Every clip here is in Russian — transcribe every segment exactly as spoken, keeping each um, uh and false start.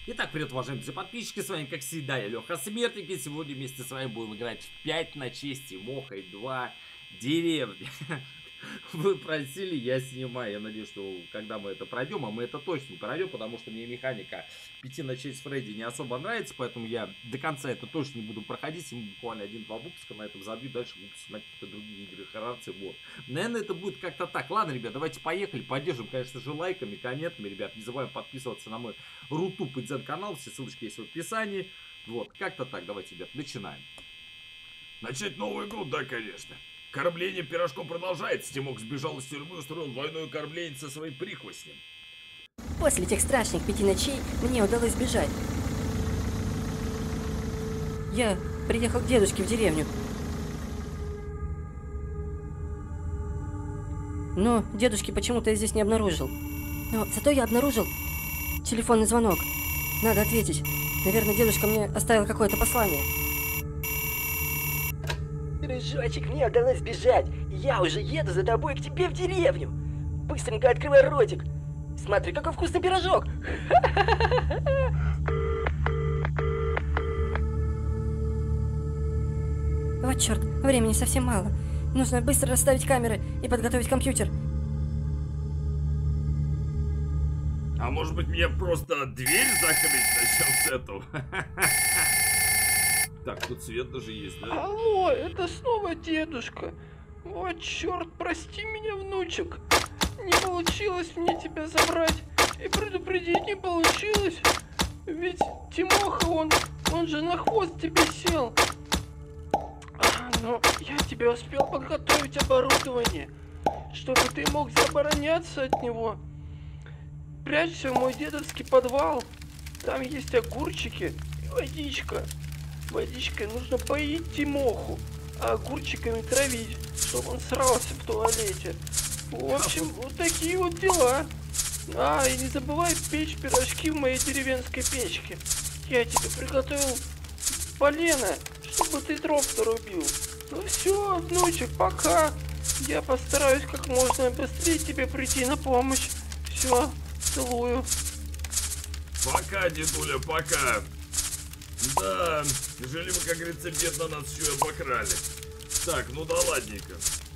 Итак, привет, уважаемые друзья, подписчики, с вами, как всегда, я Леха Смертник, и сегодня вместе с вами будем играть в пять ночей с Тимохой два деревни. Вы просили, я снимаю. Я надеюсь, что когда мы это пройдем, а мы это точно пройдем, потому что мне механика пяти ночей с Фредди не особо нравится, поэтому я до конца это точно не буду проходить. Ему буквально один-два выпуска на этом забью, дальше буду снимать какие-то другие игры, хоррорцы, вот. Наверное, это будет как-то так. Ладно, ребят, давайте поехали, поддержим, конечно же, лайками, комментами, ребят. Не забываем подписываться на мой Рутуб и Дзен канал, все ссылочки есть в описании. Вот, как-то так, давайте, ребят, начинаем. Начать новую игру, да, конечно. Кормление пирожком продолжается. Тимок сбежал из тюрьмы и устроил двойное кормление со своим прихвостнем. После тех страшных пяти ночей мне удалось сбежать. Я приехал к дедушке в деревню. Но дедушки почему-то я здесь не обнаружил. Но зато я обнаружил телефонный звонок. Надо ответить. Наверное, дедушка мне оставил какое-то послание. Дружочек, мне удалось сбежать. Я уже еду за тобой к тебе в деревню. Быстренько открывай ротик. Смотри, какой вкусный пирожок. Вот черт, времени совсем мало. Нужно быстро расставить камеры и подготовить компьютер. А может быть, мне просто дверь закрыть? Начнем с этого. Так, тут свет даже есть, да? Алло, это снова дедушка. О, черт, прости меня, внучек. Не получилось мне тебя забрать. И предупредить не получилось. Ведь Тимоха, он, он же на хвост тебе сел. А, но я тебе успел подготовить оборудование, чтобы ты мог обороняться от него. Прячься в мой дедовский подвал. Там есть огурчики и водичка. Водичкой нужно поить Тимоху, а огурчиками травить, чтобы он срался в туалете. В общем, вот такие вот дела. А, и не забывай печь пирожки в моей деревенской печке. Я тебе приготовил полено, чтобы ты дров нарубил. Ну все, внучек, пока. Я постараюсь как можно быстрее тебе прийти на помощь. Все, целую. Пока, дедуля, пока. Да, жили мы, как говорится, бедно, нас еще и обокрали. Так, ну да ладненько.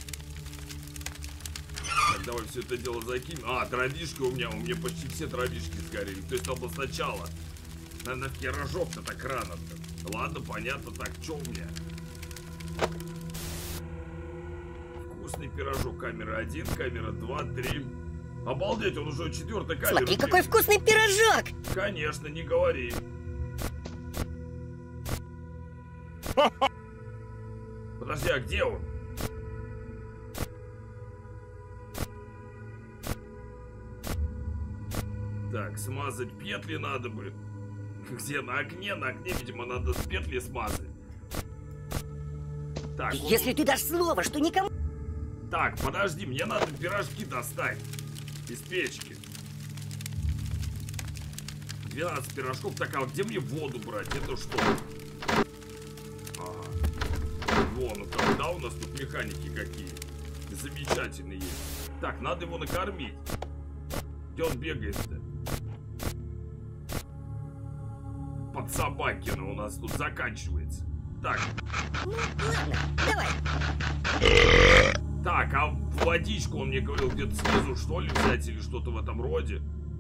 Так, давай все это дело закинем. А, дровишки у меня, у меня почти все дровишки сгорели. То есть надо сначала. Наверное, пирожок-то так рано-то. Ладно, понятно. Так, что у меня? Вкусный пирожок. Камера один, камера два, три. Обалдеть, он уже четвертая камера. Смотри, какой вкусный пирожок! Конечно, не говори. Подожди, а где он? Так, смазать петли надо бы. Где? На окне? На окне, видимо, надо петли смазать. Так, Если он... ты дашь слово, что никому... Так, подожди, мне надо пирожки достать из печки. двенадцать пирожков. Так, а где мне воду брать? Это что? Вон, ну тогда у нас тут механики какие замечательные есть. Так, надо его накормить. Где он бегает-то? Под Собакина у нас тут заканчивается. Так. Ну, ладно, давай. Так, а водичку он мне говорил где-то снизу, что ли, взять или что-то в этом роде.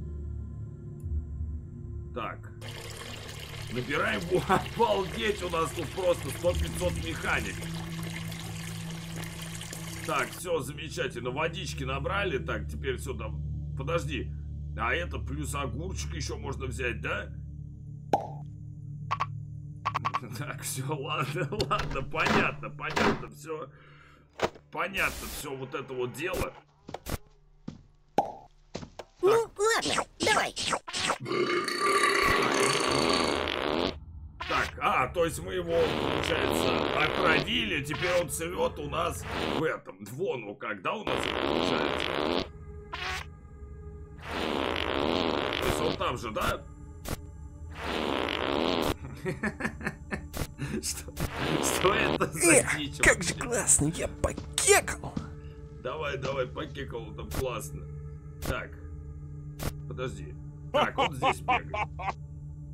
Так. Набираем, обалдеть, у нас тут просто сто-пятьсот механик. Так, все, замечательно, водички набрали, так, теперь все там, подожди, а это плюс огурчик еще можно взять, да? Так, все, ладно, ладно, понятно, понятно, все, понятно, все вот это вот дело. Ну, ладно, давай. Так, а, то есть мы его, получается, отравили, теперь он живет у нас в этом, вон, ну когда у нас это получается? То есть он там же, да? Что, что это за дичь? Как же классно, я покекал. Давай, давай, покекал, там классно. Так, подожди. Так, он здесь бегает.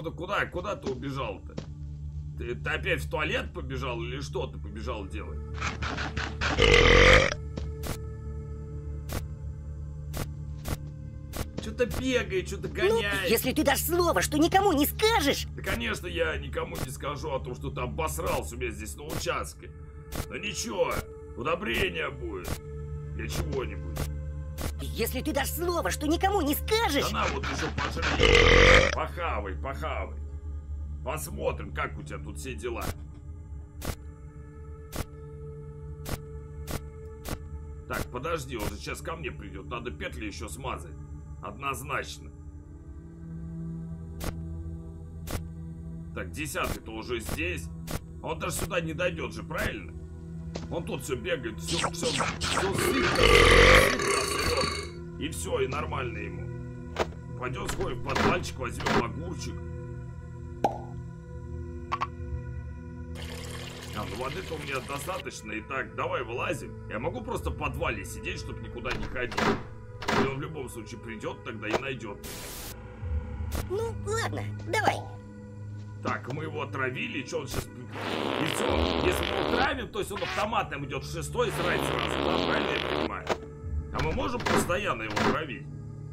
ты куда? Куда ты убежал-то? Ты, ты опять в туалет побежал или что ты побежал делать? Что-то бегает, что-то гоняет. Ну, если ты дашь слово, что никому не скажешь... Да, конечно, я никому не скажу о том, что ты обосрался у меня здесь на участке. Но ничего, удобрение будет. Для чего-нибудь. Если ты дашь слово, что никому не скажешь... Да на, вот еще пожри. Похавай, похавай. Посмотрим, как у тебя тут все дела. Так, подожди, он же сейчас ко мне придет. Надо петли еще смазать. Однозначно. Так, десятый-то уже здесь. Он даже сюда не дойдет же, правильно? Он тут все бегает, все, все, все сыпко, и все, и нормально ему. Пойдем сходим в подвальчик, возьмем огурчик. А, ну воды-то у меня достаточно. Итак, давай вылазим. Я могу просто в подвале сидеть, чтобы никуда не ходить. И он в любом случае придет тогда и найдет. Ну, ладно, давай. Так, мы его отравили, что он сейчас... И все, если мы его травим, то есть он автоматом идет в шестой и срать сразу, да, правильно я понимаю? А мы можем постоянно его травить?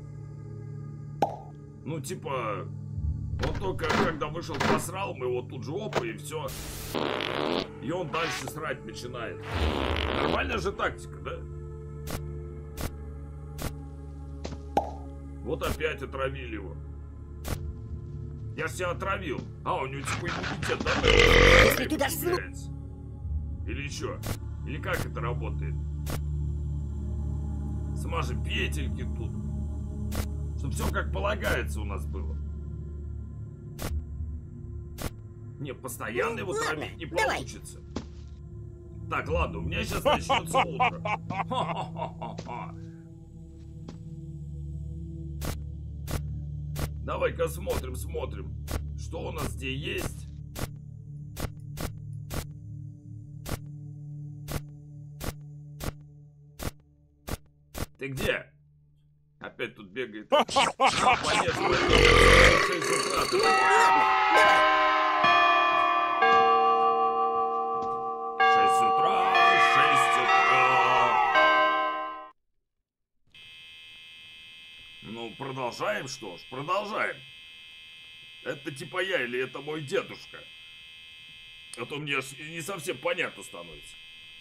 Ну, типа... Он только когда вышел, посрал, мы его тут же опа, и все. И он дальше срать начинает. Нормальная же тактика, да? Вот опять отравили его. Я ж себя отравил. А, у него типа иммунитет, да? Если ты дашь слово... Или что? Или как это работает? Смажем петельки тут. Чтоб все как полагается у нас было. Не, постоянно его Ну, травить не давай. получится. Так, ладно, у меня сейчас начнется утро. Ха-ха-ха-ха. Давай-ка смотрим, смотрим. Что у нас здесь есть? Ты где? Опять тут бегает. А, полез, полез. шесть утра. Ты шесть утра, шесть утра. Ну, продолжаем, что ж, продолжаем. Это типа я или это мой дедушка? А то мне аж не совсем понятно становится.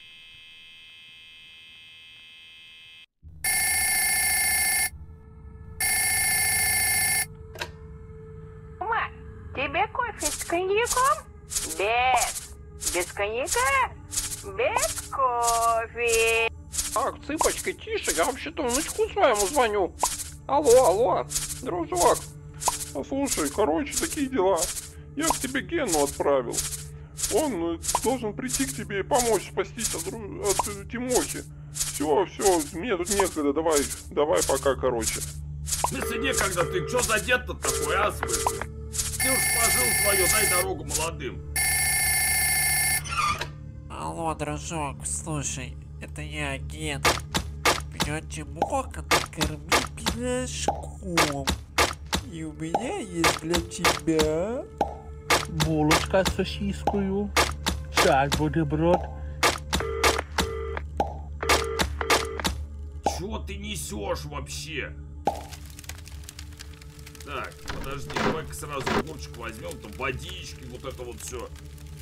Ма, тебе кофе с коньяком? Без. Без коньяка? Без кофе. Так, цыпочка, тише, я вообще-то внучку своему звоню. Алло, алло, дружок. А слушай, короче, такие дела. Я к тебе Гену отправил. Он э, должен прийти к тебе и помочь спастись от, дру- от э, Тимохи. Все, все, мне тут некогда, давай, давай пока, короче. Если некогда, ты что за дед-то такой, а, смысле? Ты уж пожил свое, дай дорогу молодым. Алло, дружок, слушай, это я, Ген. Меня Тимоха накормил пирожком. И у меня есть для тебя... Булочка с сосискою. Сейчас, бутерброд. Чё ты несешь вообще? Так, подожди, давай-ка сразу огурчик возьмем, там водички, вот это вот все.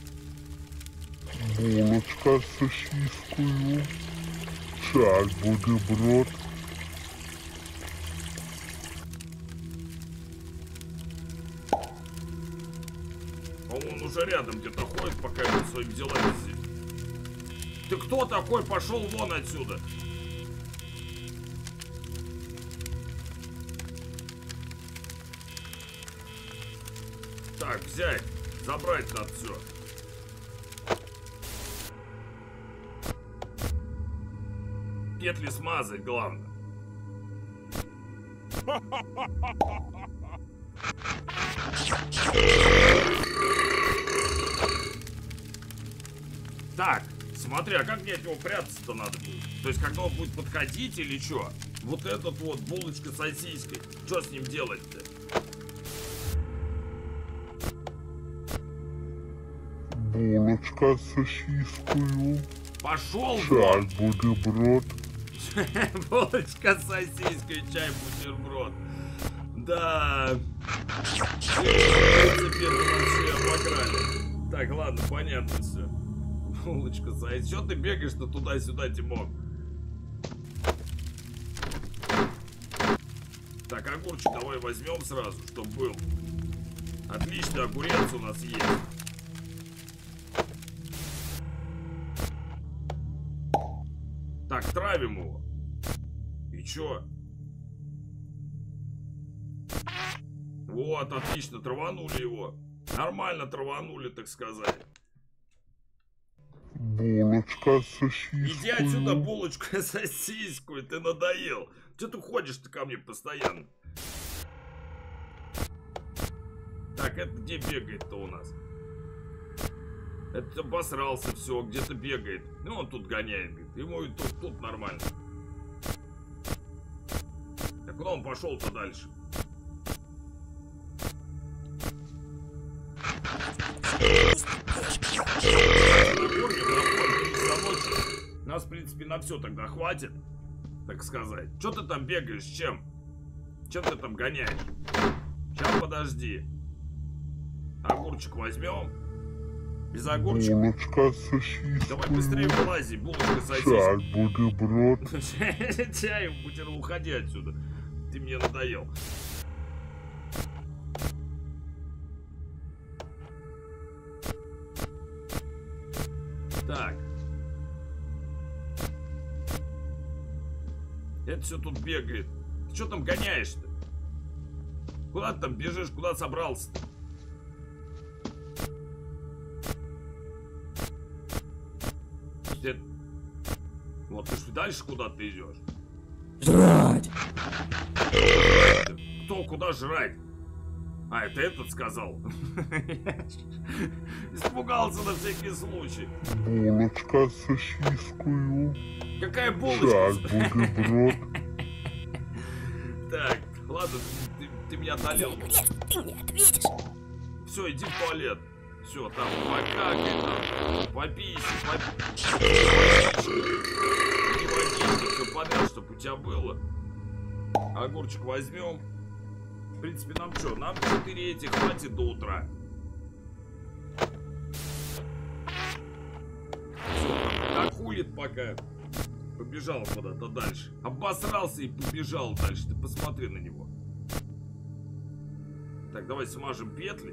Булочка с сосискою. Сейчас, бутерброд. Он уже рядом где-то ходит, пока я тут своими делами сидит. Ты кто такой? Пошел вон отсюда. Так, взять, забрать надо все. Петли смазать, главное. Так, смотри, а как мне от него прятаться-то надо будет? То есть, когда он будет подходить или что? Вот этот вот булочка с сосиской. Что с ним делать-то? Булочка с сосискою. Пошел, Чай, бутерброд. Булочка с сосиской, чай, бутерброд. Да. Теперь вообще обокрали. Так, ладно, понятно все. Булочка с сосиской. Что ты бегаешь-то туда-сюда, Тимок? Так, огурчик давай возьмем сразу, чтобы был. Отличный огурец у нас есть. Так, травим его. И чё? Вот, отлично, траванули его. Нормально траванули, так сказать. Булочка с сосискою. Иди отсюда, булочка с сосиской, ты надоел. Че ты ходишь-то ко мне постоянно? Так, это где бегает-то у нас? Это обосрался, все, где-то бегает. Ну, он тут гоняет, говорит. Ему и тут, тут нормально. Так куда он пошел-то дальше? Нас, в принципе, на все тогда хватит, так сказать. Че ты там бегаешь, с чем? Чем ты там гоняешь? Сейчас, подожди. Огурчик возьмем. Без огурчика. Булочка с сосискою. Давай быстрее вылази, булочка с Чай, сосиской. бутерброд. Чай, бутерброд, уходи отсюда. Ты мне надоел. Так. Это все тут бегает. Ты что там гоняешь-то? Куда ты там бежишь? Куда собрался-то? Ты... Вот ты ж дальше куда ты идешь? Жрать! Кто? Куда жрать? А, это этот сказал. Испугался на всякий случай. Булочка с сосискою. Какая Чай, булочка? бутерброд. Так, ладно, ты, ты меня одолел. Ты мне ответишь. Все, иди в туалет. Все, там покакай, там, попейся, попейся. Не водички, все подряд, чтобы у тебя было. Огурчик возьмем. В принципе, нам что? Нам четыре этих хватит до утра. Все, так хулит пока. Побежал куда-то дальше. Обосрался и побежал дальше. Ты посмотри на него. Так, давай смажем петли.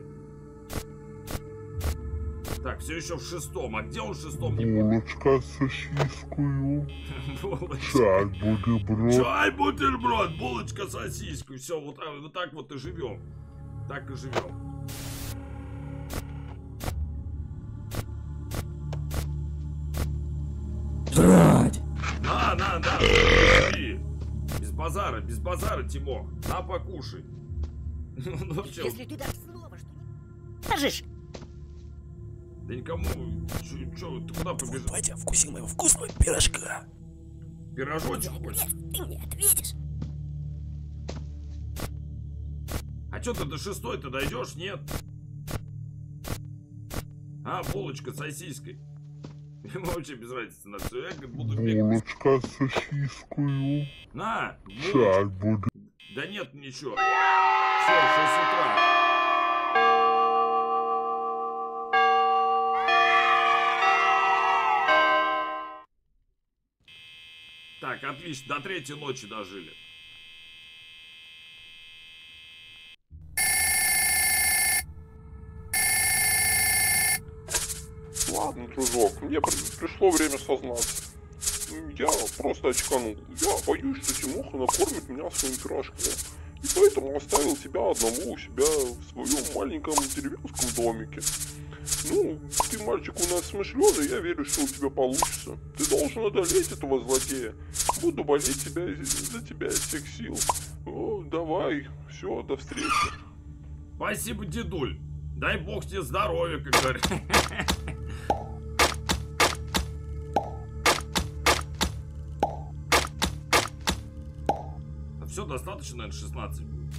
Так, все еще в шестом. А где он в шестом? Булочка с сосискою. Чай, бутерброд. Чай, бутерброд, булочка, сосиску. Все, вот, вот так вот и живем. Так и живем. Жрать! На, на, на. Бери. Без базара, без базара, Тимок. На, покушай. Ну все. Если ты дашь слово, что не скажешь. Да никому. Чё, чё, ты куда побежал? Батя вкусил моего вкусного пирожка. Пирожочек хочешь? Ты мне ответишь. А чё ты до шестой ты дойдешь? Нет. А, булочка с сосиской. Ему вообще без разницы на все. Я говорит, буду бегать. Булочка с сосискою. На! Чай, бутерброд. Да нет ничего. Все, шесть утра. Так, отлично, до третьей ночи дожили. Ладно, дружок, мне при пришло время сознаться. Я просто очканул. Я боюсь, что Тимоха накормит меня своим пирожком. И поэтому оставил тебя одного у себя в своем маленьком деревенском домике. Ну, ты мальчик у нас смышленый, я верю, что у тебя получится. Ты должен одолеть этого злодея. Буду болеть тебя, за тебя из всех сил. О, давай, все, до встречи. Спасибо, дедуль. Дай бог тебе здоровья, как говорят. Все, достаточно, наверное, шестнадцать будет.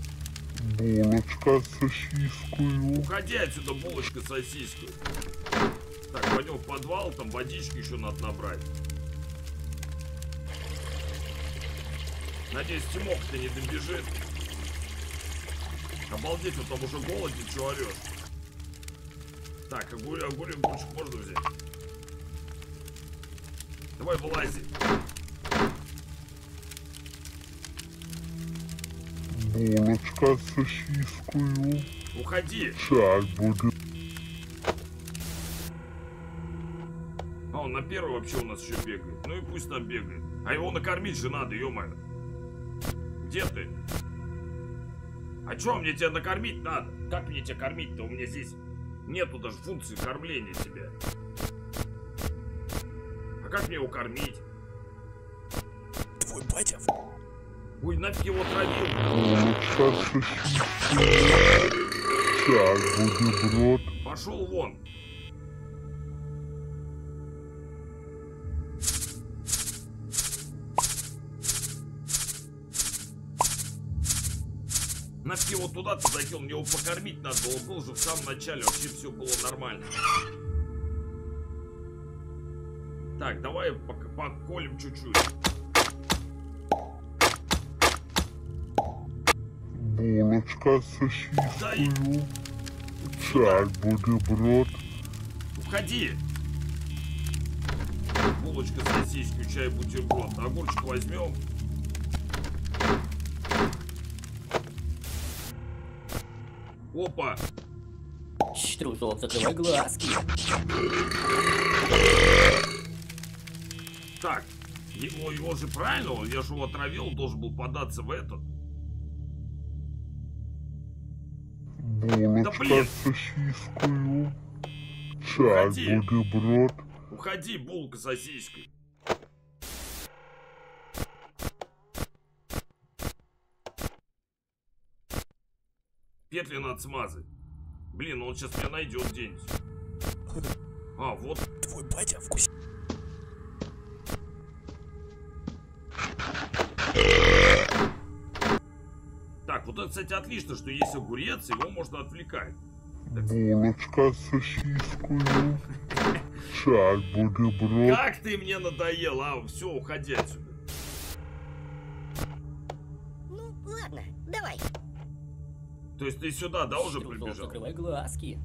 Булочка с сосискою. Уходи отсюда, булочка с сосиской. Так, пойдем в подвал, там водички еще надо набрать. Надеюсь, Тимох-то не добежит. Обалдеть, он там уже голоден, что орешь? Так, огурек, огурек можно взять? Давай вылази. Булочка с сосискою. Уходи. Чай будет. А он на первый вообще у нас еще бегает. Ну и пусть там бегает. А его накормить же надо, ё-моё. Где ты? А чё мне тебя накормить надо? Как мне тебя кормить-то? У меня здесь нету даже функции кормления тебя. А как мне его кормить? Твой батя. Ой, нафиг его травил. Булочка с сосискою. Чай бутерброд. Пошел вон. Нафиг его туда-то закинул, мне его покормить надо было, был же в самом начале, вообще все было нормально. Так, давай поколем чуть-чуть. Булочка с сосискою. Чай бутерброд. Уходи. Булочка с сосиской, чай, бутерброд. Огурчик возьмем. Опа! Штрузов, закрывай глазки. Так, его, его же правильно, я же его отравил, должен был податься в этот. Булочка блин. с сосискою. Чай Уходи. бутерброд. Уходи, булка с сосиской. Петли надо смазать. Блин, он сейчас меня найдет где-нибудь. А, вот. Твой батя вкус. Так, вот это, кстати, отлично, что есть огурец, его можно отвлекать. Булочка с сосискою. Чай бутерброд. Как ты мне надоел, а? Все, уходи отсюда. Ну, ладно, давай. То есть ты сюда, да, уже Штрузов, прибежал? закрывай глазки.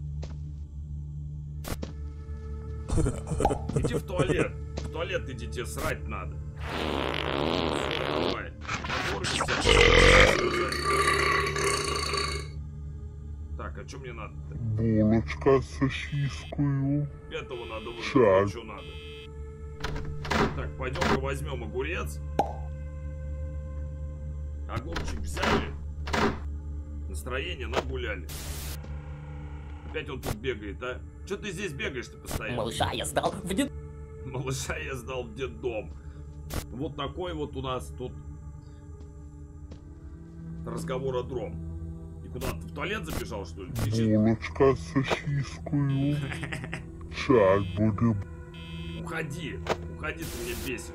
Иди в туалет. В туалет иди, тебе срать надо. Давай. Так, а что мне надо? Булочка с сосискою. Этого надо Чай. выжать, что надо. Так, пойдем-ка возьмем огурец. Огурчик взяли. Настроение нагуляли. Опять он тут бегает, а? Че ты здесь бегаешь-то постоянно? Малыша я сдал в дед... Малыша я сдал в детдом. Вот такой вот у нас тут разговородром. И куда ты в туалет забежал, что ли? Булочка с сосискою. Чай бутерброд. Уходи, уходи, ты меня бесишь.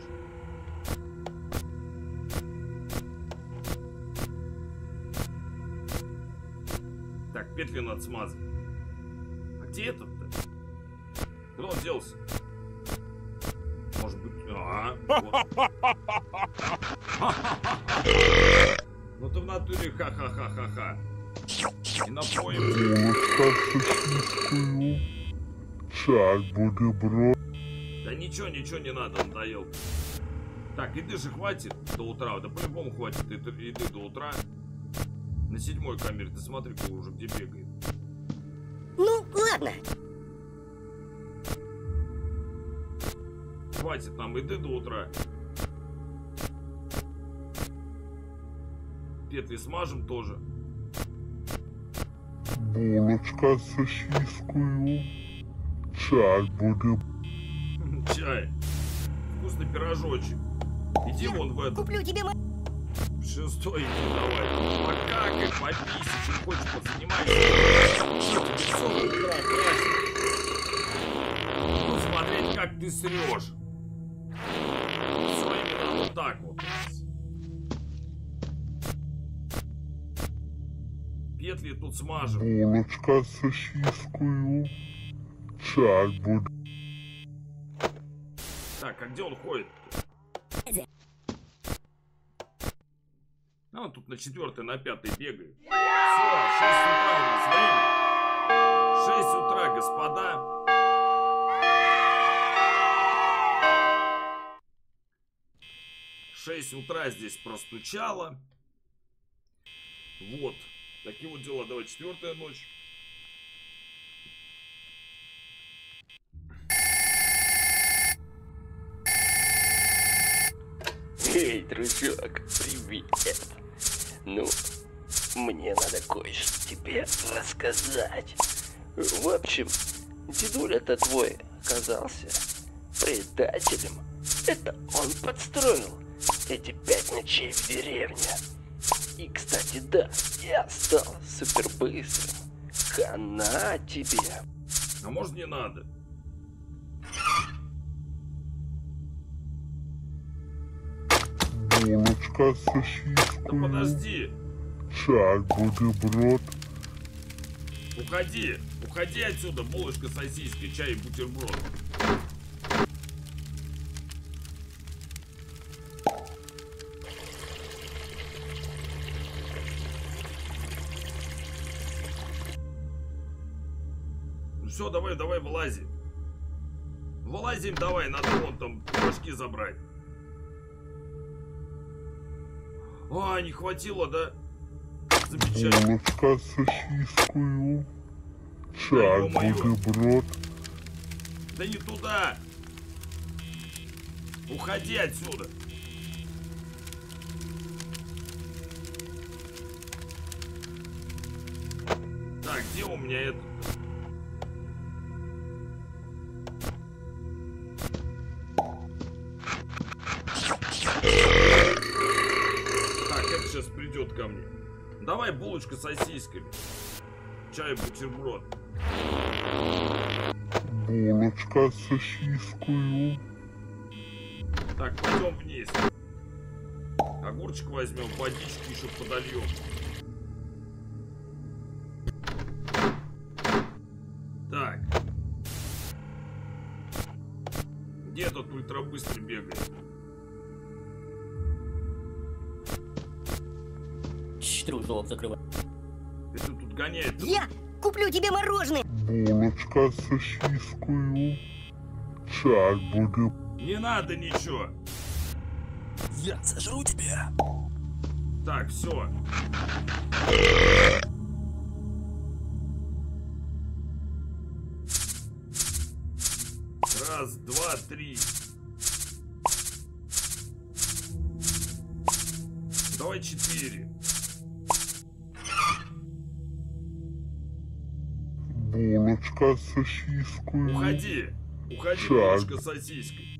Так, петли надо смазать. А где этот-то? Куда он делся? Может быть... А, вот. Ну ты в натуре ха-ха-ха-ха-ха. И напоим. Булочка с сосискою. Чай бутерброд. Да ничего, ничего не надо, надоел. Так, еды же хватит до утра. Да по-любому хватит еды до утра. На седьмой камере, ты смотри, кто уже где бегает. Ну, ладно. Хватит нам еды до утра. Петли смажем тоже. Булочка с сосискою. Чай бутерброд. Чай. Вкусный пирожочек. Иди вон в этот. Куплю тебе... Шестой иди давай. Покакай, попись, чем хочешь, позанимайся. Что тебе все до утра красит? Ну, смотреть, как ты срешь. Все именно вот так вот. Петли тут смажем. Булочка с сосискою. чай буду. Так, а где он ходит? А он тут на четвертый, на пятый бегает. Все, шесть утра у нас время. шесть утра, господа. шесть утра здесь простучало. Вот. Такие вот дела. Давай, четвертая ночь. Эй, дружок, привет. Ну, мне надо кое-что тебе рассказать. В общем, дедуля-то твой оказался предателем. Это он подстроил эти пять ночей в деревне. И, кстати, да, я стал супербыстрым. Хана тебе. А может, не надо? Булочка с Да сосискою. подожди. Чай бутерброд. Уходи. Уходи отсюда, булочка с сосиской, чай и бутерброд. Ну все, давай, давай, вылазим. Вылазим, давай, надо вон там пирожки забрать. А, не хватило, да? Замечательно. Булочка с сосискою. Да Чай ё-моё. бутерброд. Да не туда. Уходи отсюда. Так, где у меня это? Так, это сейчас придет ко мне. Давай булочка с сосисками. Чай, бутерброд. Булочка с сосискою. Так, пойдем вниз. Огурчик возьмем, водички еще подольем. Так. Где этот ультрабыстрый бегает? Дружок, закрывай. Это тут гоняет. Я куплю тебе мороженое. Булочка с сосискою. Чай бутерброд. Не надо ничего. Я сожру тебя. Так, все. Раз, два, три. Давай четыре. Булочка с сосискою. Уходи. Уходи, Чай. булочка с сосиской.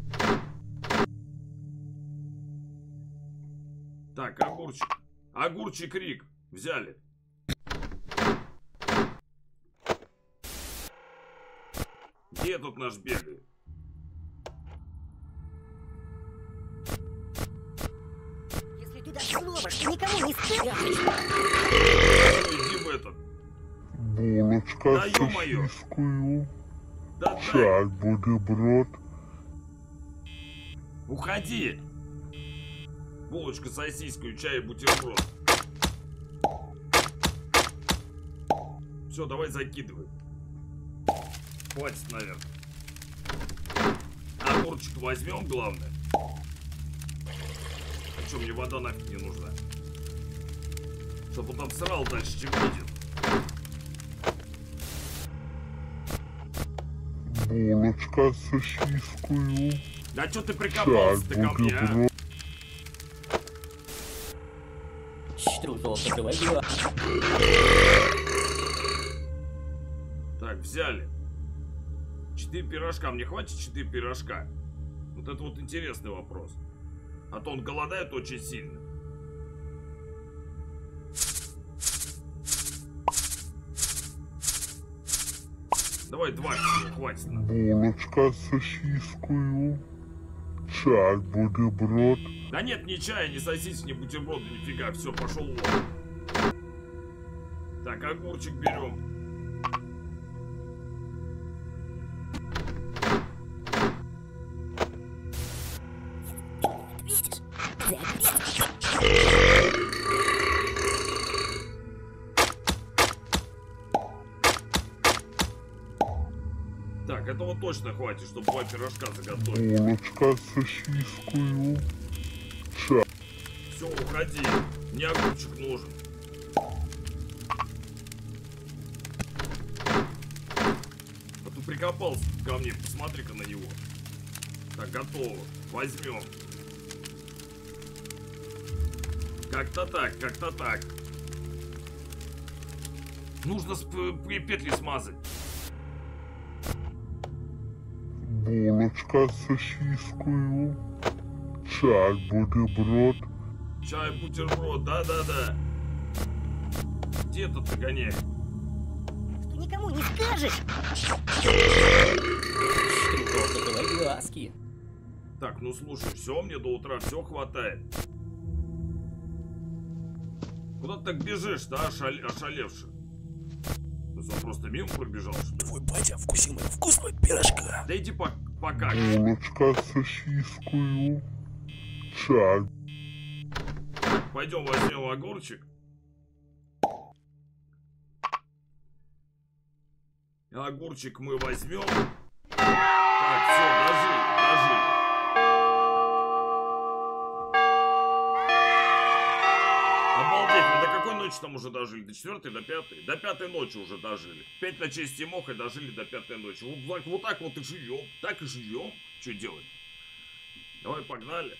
Так, огурчик. Огурчик Рик. Взяли. Где тут наш бегает? Если ты дашь слово, что никому не скажешь. Иди в этот. Булочка Да с ё-моё. сосискою. Да дай. Чай бутерброд. Уходи. Булочка с сосиской, чай и бутерброд. Все, давай закидывай. Хватит, наверное. Огурчик возьмем, главное. А что, мне вода нафиг не нужна? Чтоб он там срал дальше, чем видит. Булочка с сосискою. Да что ты Чай прикопался-то ко мне, а? бутерброд. Дружок, закрывай глаза. Так, взяли. Четыре пирожка. Мне хватит четыре пирожка? Вот это вот интересный вопрос. А то он голодает очень сильно. Давай два всего хватит. нам. Булочка с сосискою. Чай бутерброд. Да нет, ни чая, ни сосисок, ни бутерброда, нифига. Все, пошел вон. Так, огурчик берем. Так, этого точно хватит, чтобы два пирожка заготовить. Булочка с сосискою. Чай. Все, уходи. Мне огурчик нужен. А ты прикопался ко мне, посмотри-ка на него. Так, готово. Возьмем. Как-то так, как-то так. Нужно петли смазать. Булочка с сосискою. Чай, бутерброд. Чай, бутерброд, да-да-да. Где этот догоняет? Что никому не скажешь? Закрывай глазки. Так, ну слушай, все, мне до утра все хватает. Куда ты так бежишь-то, ошале ошалевший? Он просто мимо пробежал, что ли? Твой батя вкусил моего вкусного пирожка. Да иди по пока. Булочка с сосискою. Чай. Пойдем возьмем огурчик. Огурчик мы возьмем. Так, все, дожили, дожили. Обалдеть, мы до какой ночи там уже дожили? До четвертой, до пятой? До пятой ночи уже дожили. Пять ночей с Тимохой дожили до пятой ночи. Вот так, вот так вот и живем. Так и живем. Что делать? Давай, погнали.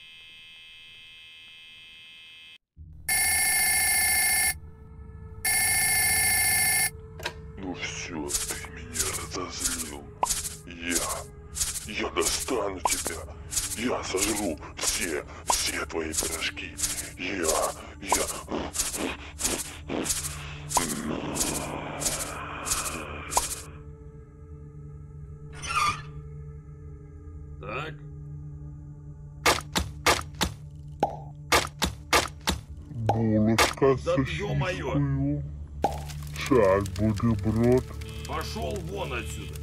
Ну все, ты меня разозлил. Я, я достану тебя. Я сожру все, все твои пирожки. Я, я... Так. Булочка с Да сосискою. Чай, бутерброд. Пошел вон отсюда.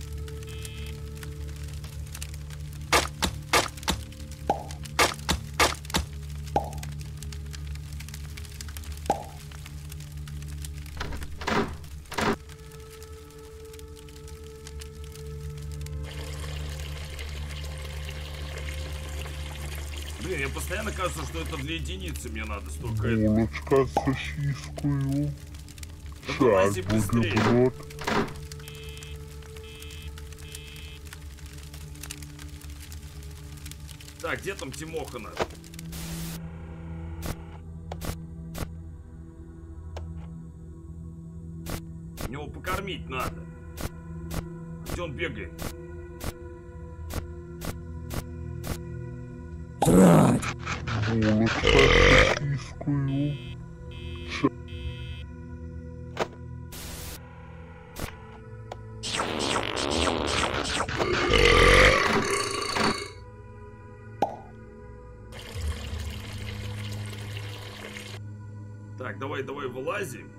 Блин, мне постоянно кажется, что это для единицы мне надо столько этого. Булочка с сосискою. Да Чай, вылази быстрее. бутерброд. Так, где там Тимоха наш? Его покормить надо. Где он бегает? Драть! Булочка с сосискою. Так, давай, давай, вылазим.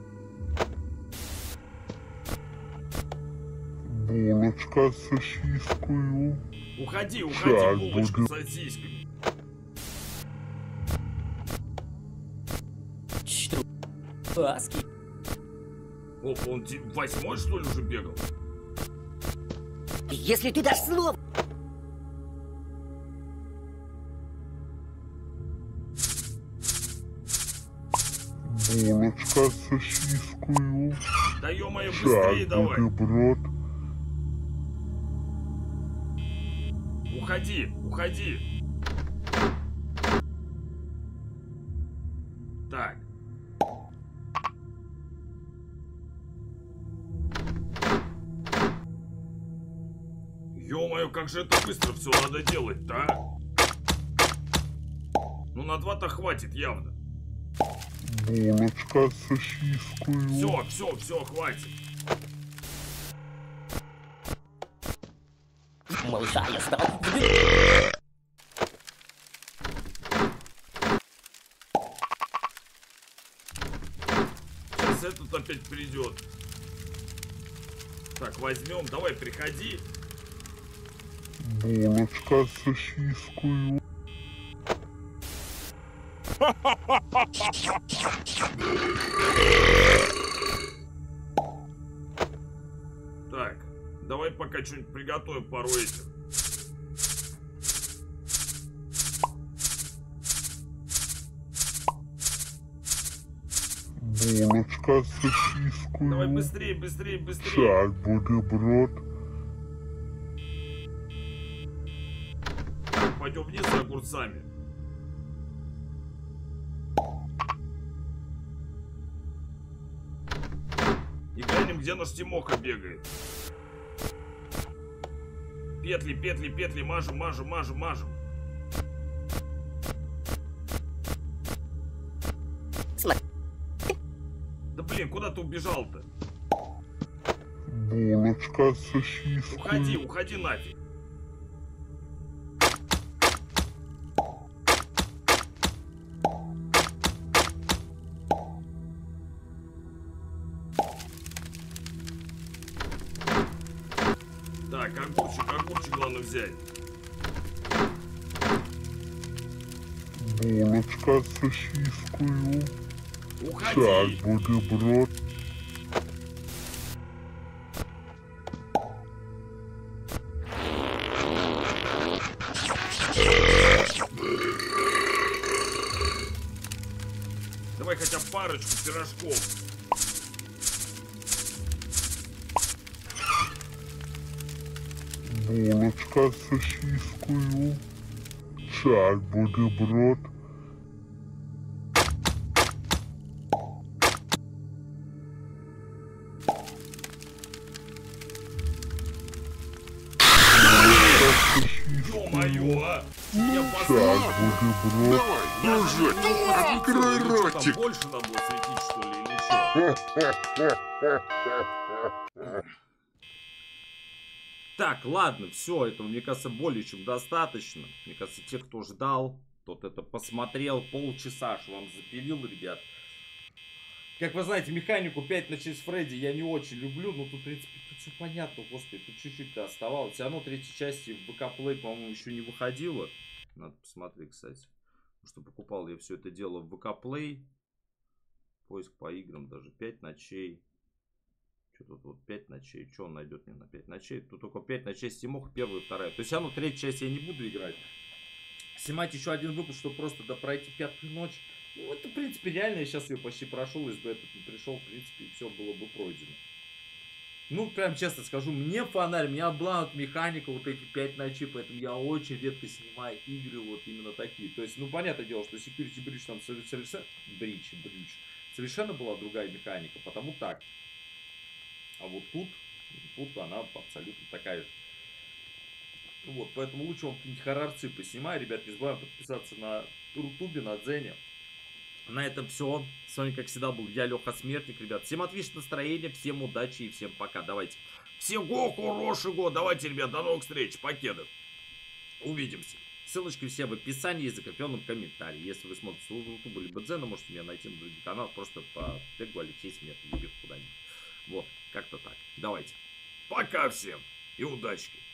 Булочка с сосискою. Уходи, Чай, уходи, булочка буду- с сосисками. Чтру... Глазки. Опа, он те- восьмой, что ли, уже бегал? Если ты дашь слово... Булочка с сосискою. Да ё-моё, Чай, быстрее давай. бутерброд. Уходи, уходи. Так. Ё-моё, как же это быстро все надо делать-то, а? Ну на два-то хватит явно. Булочка с сосискою. Все, все, все, хватит. Малыша я стал. Сейчас этот опять придет. Так, возьмем, давай, приходи. Булочка с сосискою. Так, давай по пока что-нибудь приготовим, пару этих. Булочка с сосискою. Давай быстрее, быстрее, быстрее. Чай, бутерброд. Пойдем вниз за огурцами. И глянем, где наш Тимоха бегает. Петли, петли, петли, мажем, мажем, мажем, мажем. Да блин, куда ты убежал-то? Булочка с сосискою. Уходи, уходи нафиг. Так, огурчик, огурчик главное взять. Булочка с сосискою. Уходи. Чай, бутерброд. Давай хотя бы парочку пирожков. Булочка с сосискою. Чай, бутерброд. Ё-моё, а! Я Чай, послал. бутерброд. Дружок, открой ротик. Больше надо было светить, что ли, или что? Так, ладно, все, этого, мне кажется, более чем достаточно. Мне кажется, те, кто ждал, тот это посмотрел, полчаса аж вам запилил, ребят. Как вы знаете, механику пять ночей с Фредди я не очень люблю, но тут, в принципе, тут все понятно, господи, тут чуть-чуть-то оставалось. Все равно третьей части в ВК Play, по-моему, еще не выходило. Надо посмотреть, кстати. Потому что покупал я все это дело в ВК Play. Поиск по играм даже, пять ночей. Что тут вот пять ночей, что он найдет мне на пять ночей? Тут только пять ночей с Тимоха, первая и вторая. То есть, все равно третью часть я не буду играть. Снимать еще один выпуск, чтобы просто допройти пятую ночь. Ну, это, в принципе, реально, я сейчас ее почти прошел, если бы этот не пришел, в принципе, все было бы пройдено. Ну, прям честно скажу, мне фонарь, меня обламывает механика вот эти пять ночей, поэтому я очень редко снимаю игры вот именно такие. То есть, ну, понятное дело, что Security Breach там совершенно... Брич, брич. Совершенно была другая механика, потому так. А вот тут, тут она абсолютно такая же. Вот, поэтому лучше вам какие-нибудь хоррорцы поснимаю. Ребят, не забываем подписаться на Рутубе, на Дзене. На этом все. С вами, как всегда, был я, Леха Смертник, ребят. Всем отличного настроения, всем удачи и всем пока. Давайте. Всего хорошего. Давайте, ребят, до новых встреч. Покедов. Увидимся. Ссылочки все в описании и закрепленном комментарии. Если вы смотрите с Рутуба либо Дзена, можете меня найти на других каналах. Просто по тегу Алексей Смертник. Куда-нибудь. Вот, как-то так. Давайте. Пока всем и удачи.